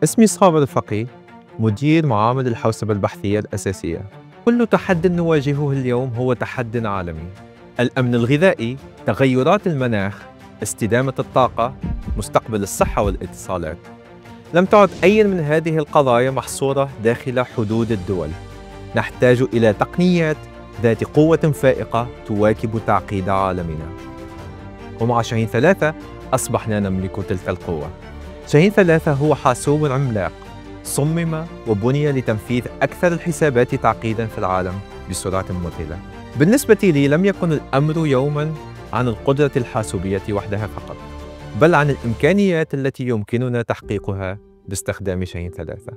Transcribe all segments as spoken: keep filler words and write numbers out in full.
اسمي صابر الفقيه، مدير معامل الحوسبة البحثية الأساسية. كل تحدٍ نواجهه اليوم هو تحدٍ عالمي. الأمن الغذائي، تغيرات المناخ، استدامة الطاقة، مستقبل الصحة والاتصالات. لم تعد أي من هذه القضايا محصورة داخل حدود الدول. نحتاج إلى تقنيات ذات قوة فائقة تواكب تعقيد عالمنا. ومع شاهين ثلاثة أصبحنا نملك تلك القوة. شاهين ثلاثة هو حاسوب عملاق صمم وبني لتنفيذ أكثر الحسابات تعقيداً في العالم بسرعة مذهلة. بالنسبة لي لم يكن الأمر يوماً عن القدرة الحاسوبية وحدها فقط، بل عن الإمكانيات التي يمكننا تحقيقها باستخدام شاهين ثلاثة.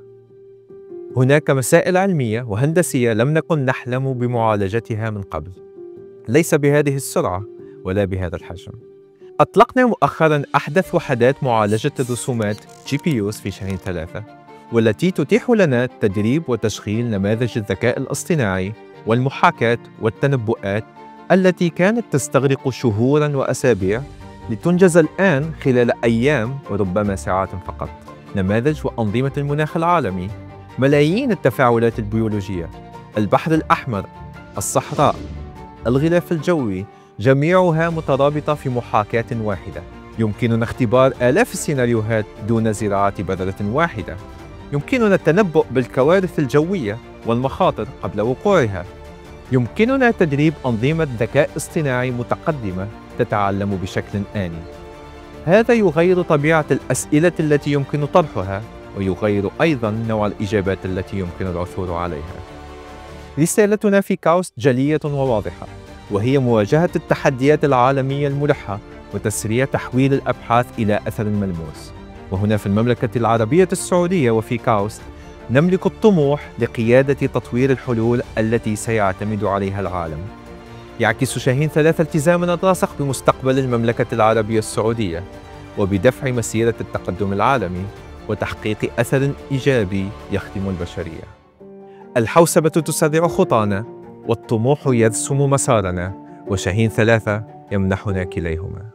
هناك مسائل علمية وهندسية لم نكن نحلم بمعالجتها من قبل، ليس بهذه السرعة ولا بهذا الحجم. أطلقنا مؤخراً أحدث وحدات معالجة الرسومات جي بي يوز في شاهين ثلاثة، والتي تتيح لنا تدريب وتشغيل نماذج الذكاء الاصطناعي والمحاكاة والتنبؤات التي كانت تستغرق شهوراً وأسابيع لتنجز الآن خلال أيام وربما ساعات فقط. نماذج وأنظمة المناخ العالمي، ملايين التفاعلات البيولوجية، البحر الأحمر، الصحراء، الغلاف الجوي، جميعها مترابطة في محاكاة واحدة. يمكننا اختبار آلاف السيناريوهات دون زراعة بذرة واحدة. يمكننا التنبؤ بالكوارث الجوية والمخاطر قبل وقوعها. يمكننا تدريب أنظمة ذكاء اصطناعي متقدمة تتعلم بشكل آني. هذا يغير طبيعة الأسئلة التي يمكن طرحها، ويغير أيضاً نوع الإجابات التي يمكن العثور عليها. رسالتنا في كاوست جلية وواضحة، وهي مواجهة التحديات العالمية الملحة وتسريع تحويل الأبحاث إلى أثر ملموس. وهنا في المملكة العربية السعودية وفي كاوست نملك الطموح لقيادة تطوير الحلول التي سيعتمد عليها العالم. يعكس شاهين ثلاثة التزامنا الراسخ بمستقبل المملكة العربية السعودية، وبدفع مسيرة التقدم العالمي وتحقيق أثر إيجابي يخدم البشرية. الحوسبة تسرع خطانا، والطموح يرسم مسارنا، وشاهين ثلاثة يمنحنا كليهما.